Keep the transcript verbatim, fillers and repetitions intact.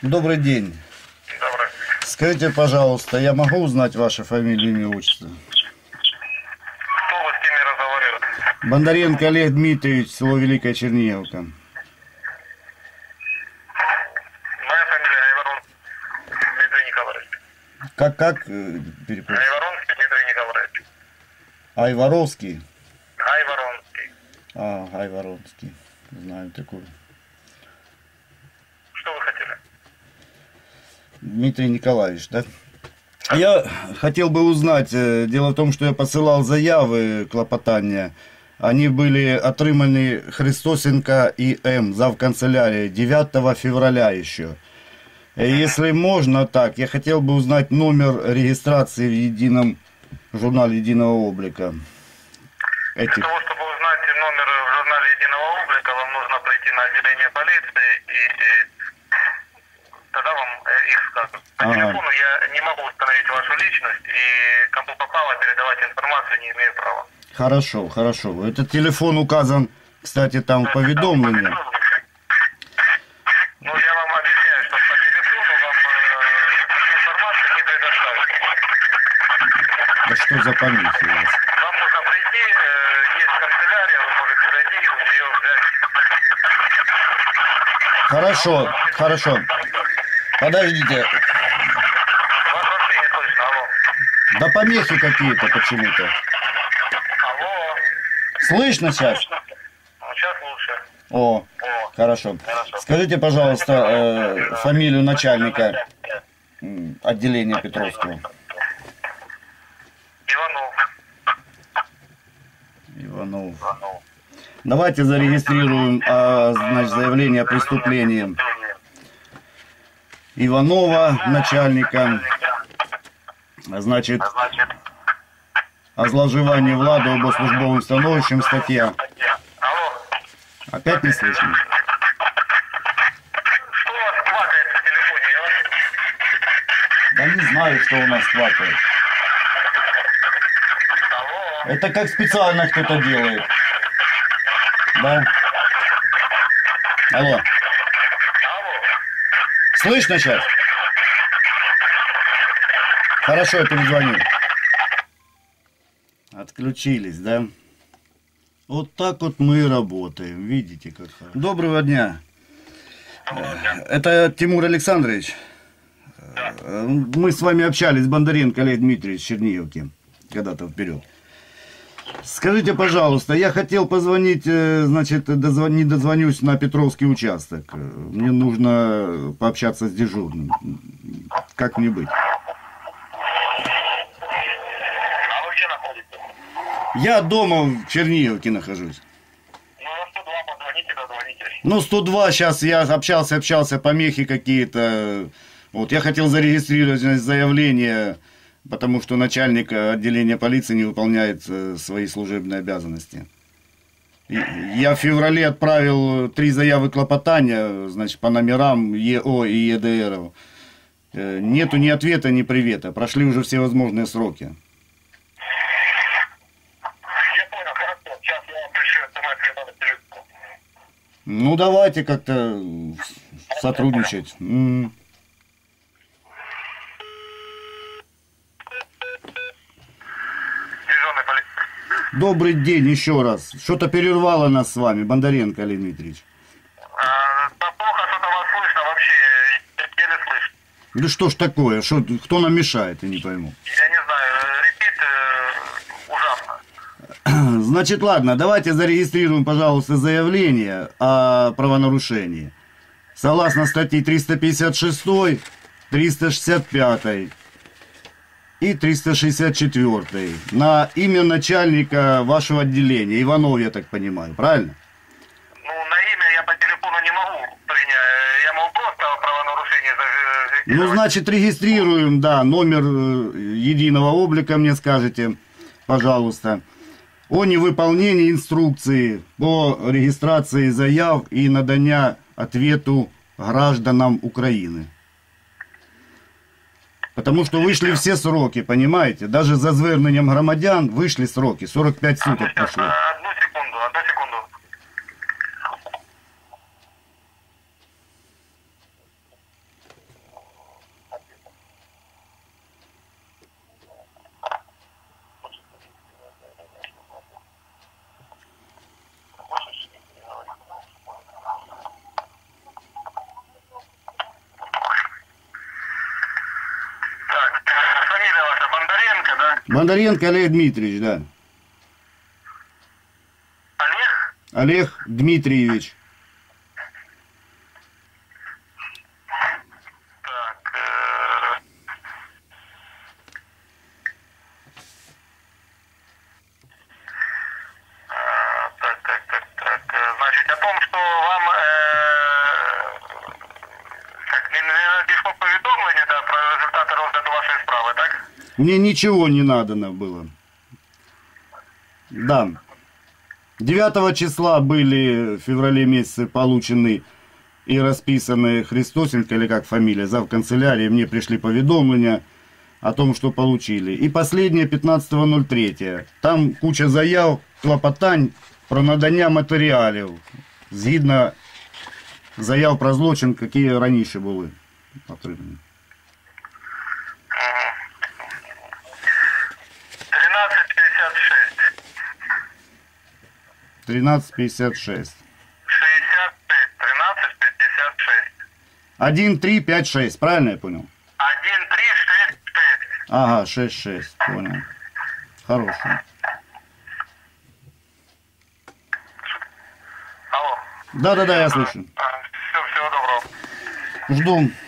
Добрый день. Добрый. Скажите, пожалуйста, я могу узнать вашу фамилию, имя, отчество? Кто вы с кем разговаривает? Бондаренко Олег Дмитриевич, село Великая Черниговка. Моя фамилия Айворон Дмитрий Николаевич. Как, как? Перепрошую. Айворонский Дмитрий Николаевич. Айворовский? Айворонский. А, Айворовский. Знаю такой. Что вы хотели? Дмитрий Николаевич, да? Я хотел бы узнать, дело в том, что я посылал заявы клопотания. Они были отриманы Христосенко и М, завканцелярии, девятого февраля еще. Если можно, так, я хотел бы узнать номер регистрации в едином журнале единого облика. Этих. Для того, чтобы узнать номер в журнале единого облика, вам нужно прийти на отделение полиции, и тогда вам их скажут. По Ага. телефону я не могу установить вашу личность, и кому попало передавать информацию не имею права. Хорошо, хорошо. Этот телефон указан, кстати, там в поведомлении. Ну, я вам объясняю, что по телефону вам э, такую информацию не предоставят. Да что за помехи у вас? Вам нужно прийти, э, есть канцелярия, вы можете зайти и у нее взять. Хорошо, хорошо. Подождите. Вас вообще не слышно, алло. Да помехи какие-то почему-то. Алло. Слышно сейчас? Ну, сейчас лучше. О, О, хорошо. хорошо. Скажите, пожалуйста, э, фамилию начальника м, отделения Петровского. Иванов. Иванов. Иванов. Давайте зарегистрируем а, значит, заявление о преступлении Иванова, начальника, значит, Значит, о зловживании влади або службовим становищем, статья. алло. Опять не слышно? Что у вас квакает в телефоне? Я вас... Да не знаю, что у нас хватает. Алло. Это как специально кто-то делает. Да? Алло. Алло. Слышно сейчас? Хорошо, я перезвоню. Отключились, да? Вот так вот мы и работаем. Видите, как хорошо. Доброго дня. Это Тимур Александрович. Мы с вами общались, Бондаренко Олег Дмитриевич, Черниговки. Когда-то вперед. Скажите, пожалуйста, я хотел позвонить, значит, дозвон... не дозвонюсь на Петровский участок. Мне нужно пообщаться с дежурным. Как мне быть? А вы где находитесь? Я дома в Черниговке нахожусь. Ну, на сто два позвоните, дозвонитесь. Ну, сто два сейчас я общался, общался, помехи какие-то. Вот, я хотел зарегистрировать значит, заявление, потому что начальник отделения полиции не выполняет э, свои служебные обязанности. И я в феврале отправил три заявы клопотания, значит, по номерам ЕО и ЕДР. Э, нету ни ответа, ни привета. Прошли уже все возможные сроки. Я понял, хорошо. Сейчас я вам пришлю смс на телефон. Ну, давайте как-то сотрудничать. М. Дежурный полиция. Добрый день еще раз. Что-то перервало нас с вами, Бондаренко Олег Дмитриевич. А, да плохо что-то вас слышно вообще. Еле слышно. Да что ж такое? Что, кто нам мешает, я не пойму. Я не знаю, репит э, ужасно. Значит, ладно, давайте зарегистрируем, пожалуйста, заявление о правонарушении. Согласно статье триста пятьдесят шесть, триста шестьдесят пять и триста шестьдесят четыре на имя начальника вашего отделения, Иванов, я так понимаю, правильно? Ну, на имя я по телефону не могу принять. Я могу просто правонарушение зафиксировать. Ну, значит, регистрируем, да, номер э, единого облика мне скажете, пожалуйста, о невыполнении инструкции по регистрации заяв и надання ответу гражданам Украины. Потому что вышли все сроки, понимаете? Даже за зверненням громадян вышли сроки, сорок пять суток прошло. Одну секунду, одну секунду. фамилия ваша Бондаренко, да? Бондаренко Олег Дмитриевич, да. Олег? Олег Дмитриевич. Так, э, а, так, так, так, так. э, Значит, о том, что вам э, как, не, не надійшло повідомлення, да, про результати розгляду вашої справи, так? Мне ничего не надано было. Да. девятого числа были в феврале месяце получены и расписаны Христосенко, или как фамилия, зав. Канцелярии. Мне пришли поведомления о том, что получили. И последнее пятнадцатого ноль третьего. Там куча заяв, клопотань про надання матеріалів. Згідно заяв про злочин, які раніше були отримані. тринадцать пятьдесят шесть. тринадцать пятьдесят шесть. шестьдесят пять. тринадцать пятьдесят шесть. один три пять шесть, правильно я понял? один три шесть пять. Ага, шесть шесть, понял. Хорошо. Алло. Да-да-да, я слышу. Все, всего доброго. Жду.